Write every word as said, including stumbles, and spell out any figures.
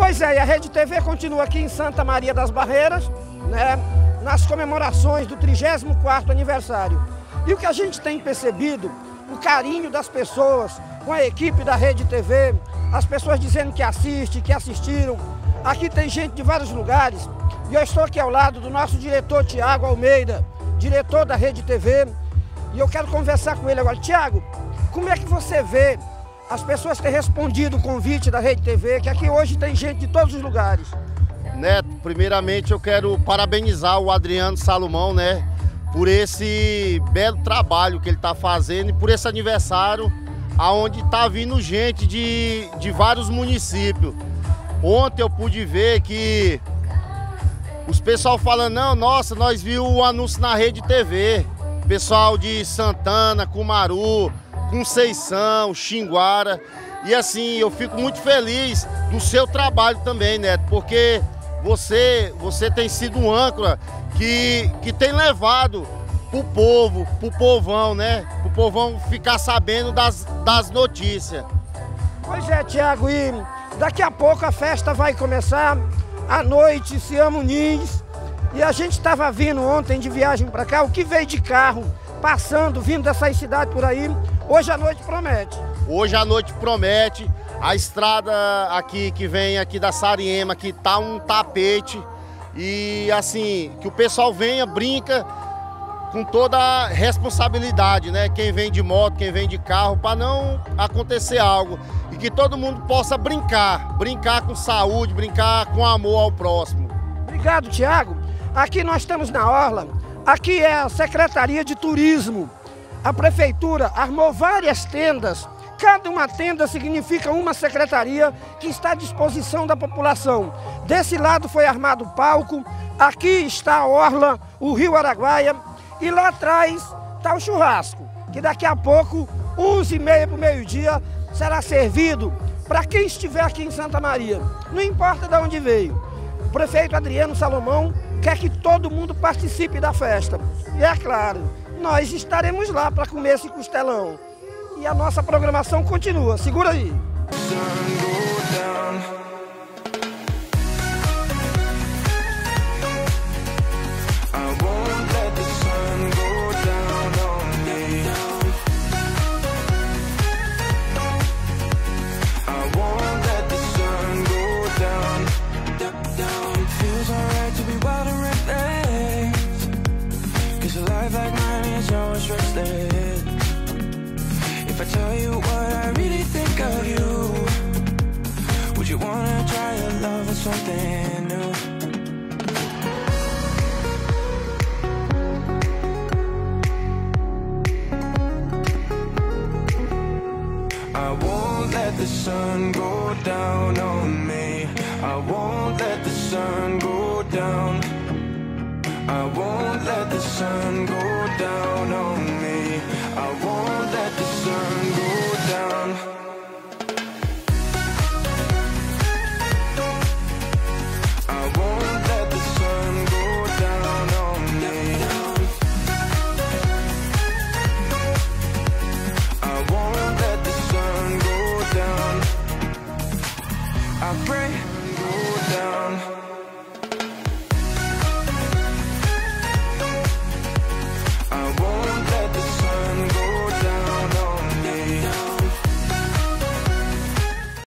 Pois é, e a Rede T V continua aqui em Santa Maria das Barreiras, né, nas comemorações do trigésimo quarto aniversário. E o que a gente tem percebido, o carinho das pessoas com a equipe da Rede T V, as pessoas dizendo que assistem, que assistiram. Aqui tem gente de vários lugares e eu estou aqui ao lado do nosso diretor Tiago Almeida, diretor da Rede T V, e eu quero conversar com ele agora. Tiago, como é que você vê as pessoas terem respondido o convite da Rede T V, que aqui hoje tem gente de todos os lugares? Neto, primeiramente eu quero parabenizar o Adriano Salomão, né, por esse belo trabalho que ele está fazendo e por esse aniversário, aonde está vindo gente de, de vários municípios. Ontem eu pude ver que os pessoal falando, não, nossa, nós vimos o anúncio na Rede T V. Pessoal de Santana, Cumaru, Conceição, Xinguara. E assim, eu fico muito feliz do seu trabalho também, Neto, porque você, você tem sido um âncora que, que tem levado pro povo, pro povão, né? Pro povão ficar sabendo das, das notícias. Pois é, Tiago, e daqui a pouco a festa vai começar, à noite, Siamunins. E a gente estava vindo ontem de viagem para cá, o que veio de carro, passando, vindo dessas cidades por aí, hoje à noite promete. Hoje à noite promete, a estrada aqui que vem aqui da Sariema, que tá um tapete. E assim, que o pessoal venha, brinca com toda a responsabilidade, né? Quem vem de moto, quem vem de carro, para não acontecer algo. E que todo mundo possa brincar, brincar com saúde, brincar com amor ao próximo. Obrigado, Tiago. Aqui nós estamos na Orla, aqui é a Secretaria de Turismo. A Prefeitura armou várias tendas, cada uma tenda significa uma secretaria que está à disposição da população. Desse lado foi armado o palco, aqui está a Orla, o Rio Araguaia, e lá atrás está o churrasco, que daqui a pouco, onze e meia para o meio-dia, será servido para quem estiver aqui em Santa Maria, não importa de onde veio. O prefeito Adriano Salomão quer que todo mundo participe da festa. E é claro, nós estaremos lá para comer esse costelão. E a nossa programação continua. Segura aí. If I tell you what I really think of you, would you wanna try your love with something new? I won't let the sun go down on me. I won't let the sun go down. I won't let the sun go down on me. I won't let the sun go down. I won't let the sun go down on me. I won't let the sun go down. I pray go down.